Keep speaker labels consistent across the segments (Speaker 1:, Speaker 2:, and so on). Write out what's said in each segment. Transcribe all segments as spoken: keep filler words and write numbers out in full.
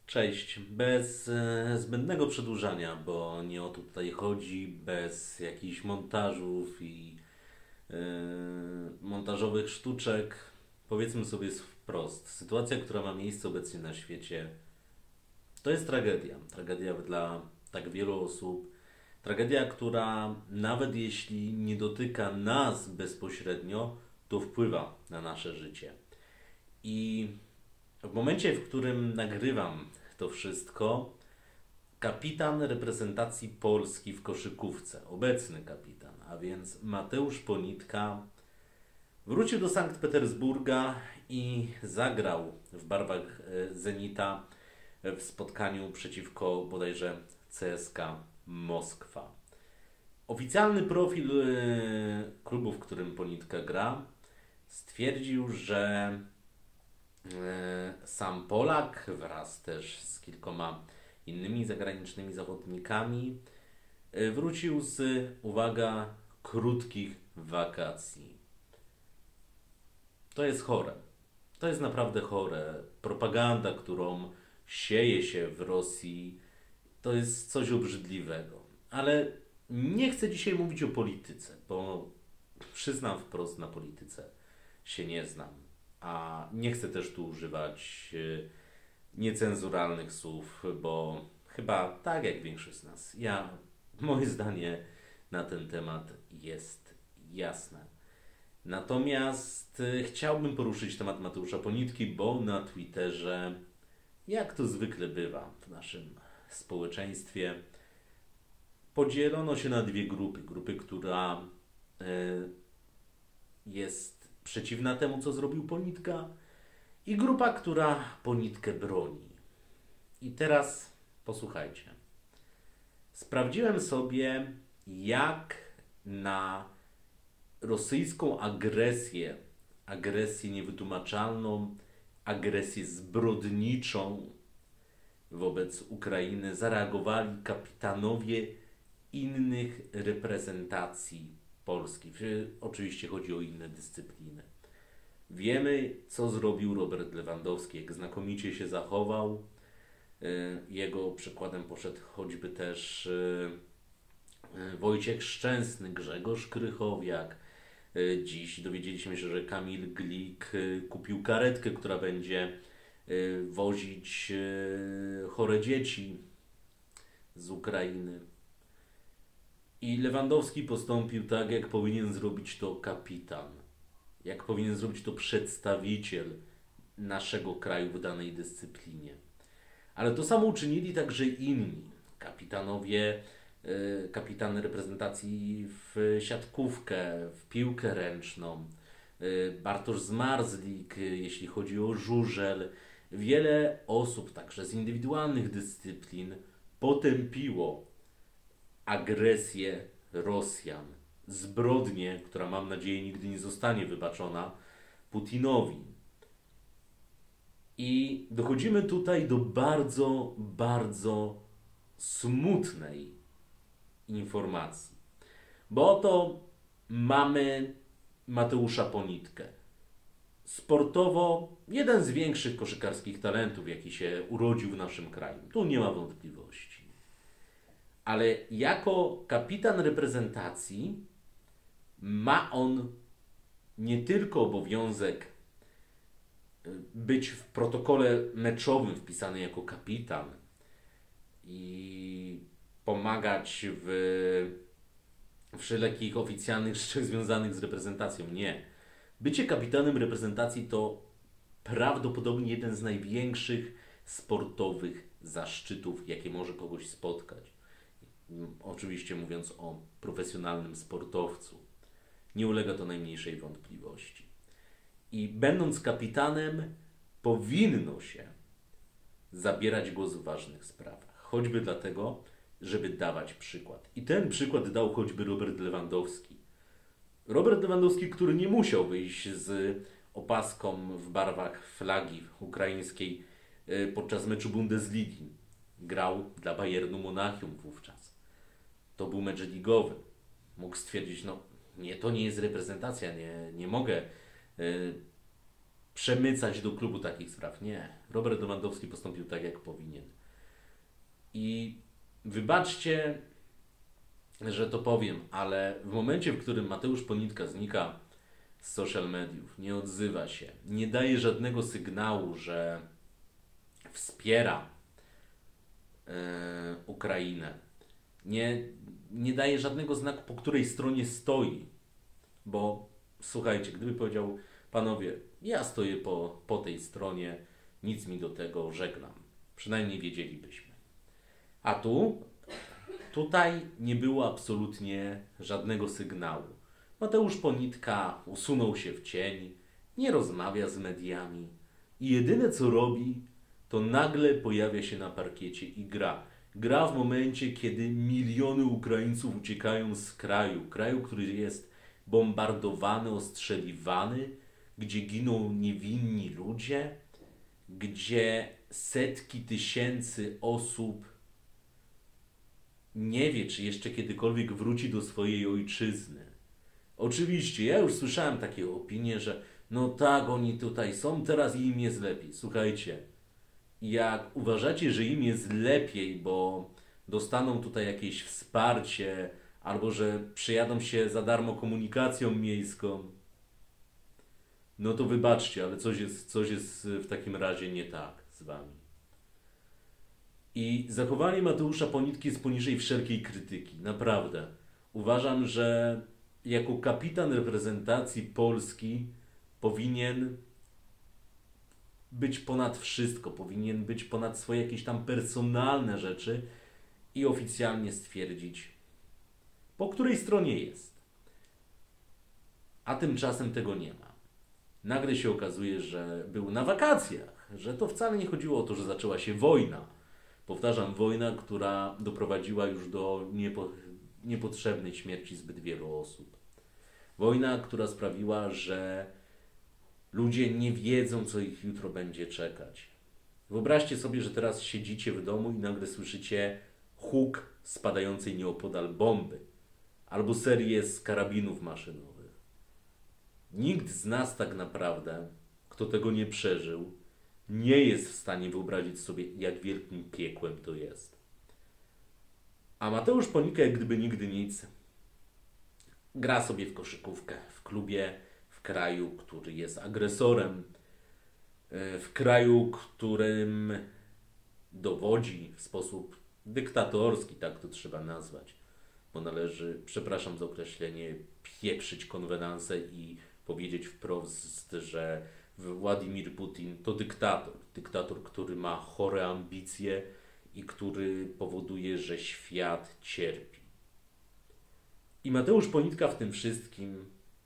Speaker 1: Cześć. Bez e, zbędnego przedłużania, bo nie o to tutaj chodzi, bez jakichś montażów i e, montażowych sztuczek. Powiedzmy sobie wprost, sytuacja, która ma miejsce obecnie na świecie, to jest tragedia. Tragedia dla tak wielu osób. Tragedia, która nawet jeśli nie dotyka nas bezpośrednio, to wpływa na nasze życie. I w momencie, w którym nagrywam to wszystko, kapitan reprezentacji Polski w koszykówce, obecny kapitan, a więc Mateusz Ponitka, wrócił do Sankt Petersburga i zagrał w barwach e, Zenita w spotkaniu przeciwko bodajże C S K A Moskwa. Oficjalny profil e, klubu, w którym Ponitka gra, stwierdził, że E, sam Polak wraz też z kilkoma innymi zagranicznymi zawodnikami e, wrócił z, uwaga, krótkich wakacji. To jest chore. To jest naprawdę chore. Propaganda, którą sieje się w Rosji, to jest coś obrzydliwego. Ale nie chcę dzisiaj mówić o polityce, bo przyznam wprost, na polityce się nie znam. A nie chcę też tu używać y, niecenzuralnych słów, bo chyba tak jak większość z nas. Ja, moje zdanie na ten temat jest jasne. Natomiast y, chciałbym poruszyć temat Mateusza Ponitki, bo na Twitterze, jak to zwykle bywa w naszym społeczeństwie, podzielono się na dwie grupy. Grupy, która y, jest przeciwna temu, co zrobił Ponitka, i grupa, która Ponitkę broni. I teraz posłuchajcie. Sprawdziłem sobie, jak na rosyjską agresję, agresję niewytłumaczalną, agresję zbrodniczą wobec Ukrainy zareagowali kapitanowie innych reprezentacji Polski. Oczywiście chodzi o inne dyscypliny. Wiemy, co zrobił Robert Lewandowski, jak znakomicie się zachował. Jego przykładem poszedł choćby też Wojciech Szczęsny, Grzegorz Krychowiak. Dziś dowiedzieliśmy się, że Kamil Glik kupił karetkę, która będzie wozić chore dzieci z Ukrainy. I Lewandowski postąpił tak, jak powinien zrobić to kapitan. Jak powinien zrobić to przedstawiciel naszego kraju w danej dyscyplinie. Ale to samo uczynili także inni kapitanowie, yy, kapitany reprezentacji w siatkówkę, w piłkę ręczną, yy, Bartosz Zmarzlik, yy, jeśli chodzi o żużel. Wiele osób także z indywidualnych dyscyplin potępiło agresję Rosjan, zbrodnię, która mam nadzieję nigdy nie zostanie wybaczona Putinowi. I dochodzimy tutaj do bardzo, bardzo smutnej informacji. Bo oto mamy Mateusza Ponitkę. Sportowo jeden z większych koszykarskich talentów, jaki się urodził w naszym kraju. Tu nie ma wątpliwości. Ale jako kapitan reprezentacji ma on nie tylko obowiązek być w protokole meczowym wpisany jako kapitan i pomagać w wszelkich oficjalnych rzeczach związanych z reprezentacją. Nie. Bycie kapitanem reprezentacji to prawdopodobnie jeden z największych sportowych zaszczytów, jakie może kogoś spotkać. Oczywiście mówiąc o profesjonalnym sportowcu. Nie ulega to najmniejszej wątpliwości. I będąc kapitanem, powinno się zabierać głos w ważnych sprawach. Choćby dlatego, żeby dawać przykład. I ten przykład dał choćby Robert Lewandowski. Robert Lewandowski, który nie musiał wyjść z opaską w barwach flagi ukraińskiej podczas meczu Bundesligi. Grał dla Bayernu Monachium wówczas. To był mecz ligowy. Mógł stwierdzić, no nie, to nie jest reprezentacja, nie, nie mogę y, przemycać do klubu takich spraw. Nie. Robert Lewandowski postąpił tak, jak powinien. I wybaczcie, że to powiem, ale w momencie, w którym Mateusz Ponitka znika z social mediów, nie odzywa się, nie daje żadnego sygnału, że wspiera yy, Ukrainę, nie, nie daje żadnego znaku, po której stronie stoi, bo słuchajcie, gdyby powiedział: panowie, ja stoję po, po tej stronie, nic mi do tego, żegnam, przynajmniej wiedzielibyśmy. A tu, tutaj nie było absolutnie żadnego sygnału. Mateusz Ponitka usunął się w cień, nie rozmawia z mediami i jedyne co robi, to nagle pojawia się na parkiecie i gra. Gra w momencie, kiedy miliony Ukraińców uciekają z kraju. Kraju, który jest bombardowany, ostrzeliwany, gdzie giną niewinni ludzie, gdzie setki tysięcy osób nie wie, czy jeszcze kiedykolwiek wróci do swojej ojczyzny. Oczywiście, ja już słyszałem takie opinie, że no tak, oni tutaj są teraz i im jest lepiej. Słuchajcie, jak uważacie, że im jest lepiej, bo dostaną tutaj jakieś wsparcie, albo że przyjadą się za darmo komunikacją miejską, no to wybaczcie, ale coś jest, coś jest w takim razie nie tak z wami. I zachowanie Mateusza Ponitki jest poniżej wszelkiej krytyki. Naprawdę. Uważam, że jako kapitan reprezentacji Polski powinien być ponad wszystko. Powinien być ponad swoje jakieś tam personalne rzeczy i oficjalnie stwierdzić, po której stronie jest. A tymczasem tego nie ma. Nagle się okazuje, że był na wakacjach, że to wcale nie chodziło o to, że zaczęła się wojna. Powtarzam, wojna, która doprowadziła już do niepo, niepotrzebnej śmierci zbyt wielu osób. Wojna, która sprawiła, że ludzie nie wiedzą, co ich jutro będzie czekać. Wyobraźcie sobie, że teraz siedzicie w domu i nagle słyszycie huk spadającej nieopodal bomby albo serię z karabinów maszynowych. Nikt z nas tak naprawdę, kto tego nie przeżył, nie jest w stanie wyobrazić sobie, jak wielkim piekłem to jest. A Mateusz Ponika, jak gdyby nigdy nic, gra sobie w koszykówkę w klubie, w kraju, który jest agresorem, w kraju, którym dowodzi w sposób dyktatorski, tak to trzeba nazwać, bo należy, przepraszam za określenie, pieprzyć konwenanse i powiedzieć wprost, że Władimir Putin to dyktator. Dyktator, który ma chore ambicje i który powoduje, że świat cierpi. I Mateusz Ponitka w tym wszystkim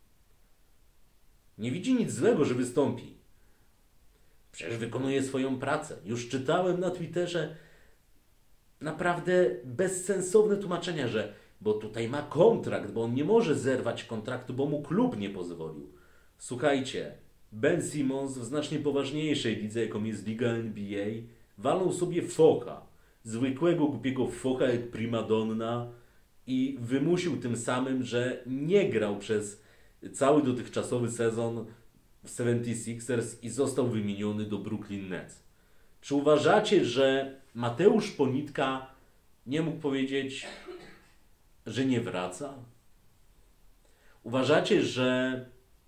Speaker 1: nie widzi nic złego, że wystąpi. Przecież wykonuje swoją pracę. Już czytałem na Twitterze naprawdę bezsensowne tłumaczenia, że bo tutaj ma kontrakt, bo on nie może zerwać kontraktu, bo mu klub nie pozwolił. Słuchajcie, Ben Simmons w znacznie poważniejszej lidze, jaką jest Liga N B A, walnął sobie focha. Zwykłego, głupiego focha jak primadonna i wymusił tym samym, że nie grał przez cały dotychczasowy sezon w seventy-sixers i został wymieniony do Brooklyn Nets. Czy uważacie, że Mateusz Ponitka nie mógł powiedzieć, że nie wraca? Uważacie, że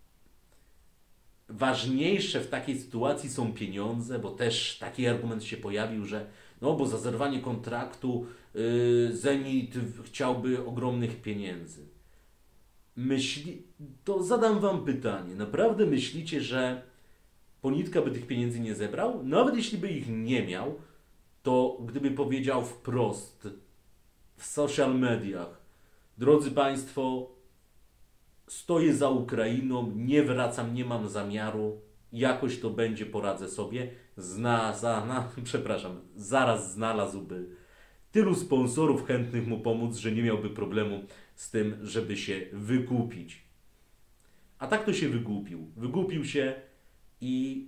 Speaker 1: ważniejsze w takiej sytuacji są pieniądze, bo też taki argument się pojawił, że no bo za zerwanie kontraktu yy, Zenit chciałby ogromnych pieniędzy. Myśli, to zadam wam pytanie. Naprawdę myślicie, że Ponitka by tych pieniędzy nie zebrał? Nawet jeśli by ich nie miał, to gdyby powiedział wprost w social mediach: drodzy Państwo, stoję za Ukrainą, nie wracam, nie mam zamiaru, jakoś to będzie, poradzę sobie. Zna, za, na, przepraszam, zaraz znalazłby tylu sponsorów chętnych mu pomóc, że nie miałby problemu z tym, żeby się wykupić. A tak to się wykupił. Wykupił się i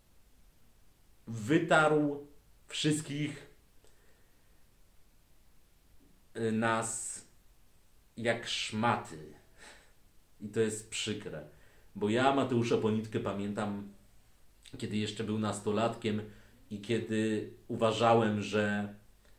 Speaker 1: wytarł wszystkich nas jak szmaty. I to jest przykre, bo ja Mateusza Ponitkę pamiętam kiedy jeszcze był nastolatkiem i kiedy uważałem, że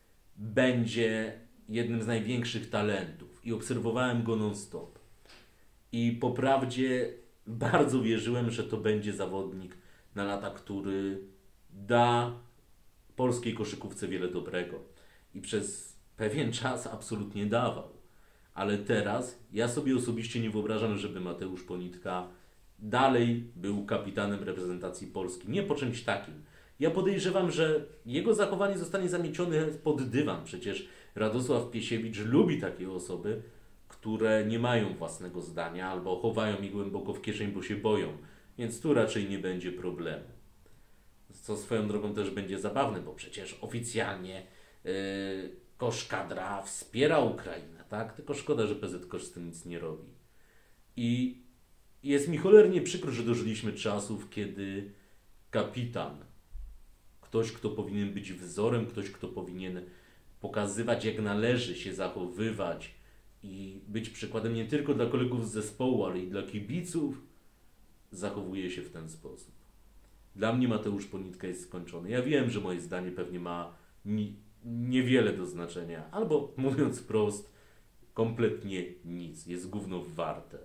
Speaker 1: będzie jednym z największych talentów i obserwowałem go non-stop. I po prawdzie bardzo wierzyłem, że to będzie zawodnik na lata, który da polskiej koszykówce wiele dobrego. I przez pewien czas absolutnie dawał. Ale teraz ja sobie osobiście nie wyobrażam, żeby Mateusz Ponitka dalej był kapitanem reprezentacji Polski. Nie po czymś takim. Ja podejrzewam, że jego zachowanie zostanie zamiecione pod dywan. Przecież Radosław Piesiewicz lubi takie osoby, które nie mają własnego zdania albo chowają je głęboko w kieszeni, bo się boją. Więc tu raczej nie będzie problemu. Co swoją drogą też będzie zabawne, bo przecież oficjalnie yy, Koszkadra wspiera Ukrainę, tak? Tylko szkoda, że P Z Kosz z tym nic nie robi. I jest mi cholernie przykro, że dożyliśmy czasów, kiedy kapitan, ktoś, kto powinien być wzorem, ktoś, kto powinien pokazywać, jak należy się zachowywać i być przykładem nie tylko dla kolegów z zespołu, ale i dla kibiców, zachowuje się w ten sposób. Dla mnie Mateusz Ponitka jest skończony. Ja wiem, że moje zdanie pewnie ma ni- niewiele do znaczenia, albo mówiąc wprost, kompletnie nic. Jest gówno warte.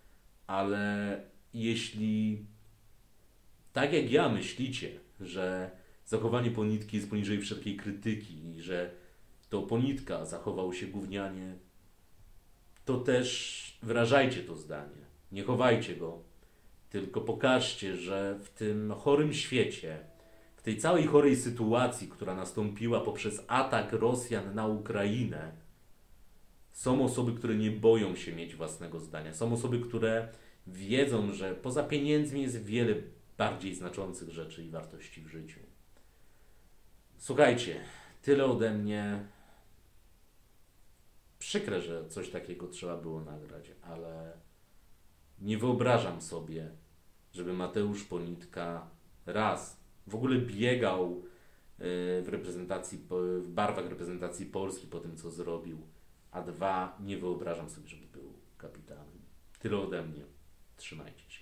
Speaker 1: Ale jeśli tak jak ja myślicie, że zachowanie Ponitki jest poniżej wszelkiej krytyki i że to Ponitka zachował się gównianie, to też wyrażajcie to zdanie. Nie chowajcie go, tylko pokażcie, że w tym chorym świecie, w tej całej chorej sytuacji, która nastąpiła poprzez atak Rosjan na Ukrainę, są osoby, które nie boją się mieć własnego zdania. Są osoby, które wiedzą, że poza pieniędzmi jest wiele bardziej znaczących rzeczy i wartości w życiu. Słuchajcie, tyle ode mnie. Przykre, że coś takiego trzeba było nagrać, ale nie wyobrażam sobie, żeby Mateusz Ponitka raz w ogóle biegał w reprezentacji, w barwach reprezentacji Polski po tym, co zrobił, a dwa, nie wyobrażam sobie, żeby był kapitanem. Tyle ode mnie. Trzymajcie się.